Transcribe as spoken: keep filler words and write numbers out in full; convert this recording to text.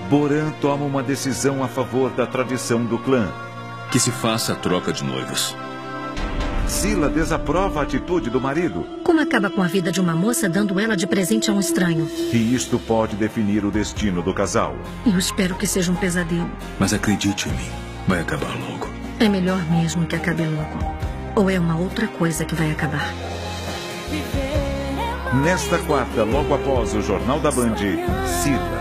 Boran toma uma decisão a favor da tradição do clã. Que se faça a troca de noivos. Sila desaprova a atitude do marido. Como acaba com a vida de uma moça dando ela de presente a um estranho? E isto pode definir o destino do casal. Eu espero que seja um pesadelo. Mas acredite em mim, vai acabar logo. É melhor mesmo que acabe logo. Ou é uma outra coisa que vai acabar. Nesta quarta, logo após o Jornal da Band, Sila.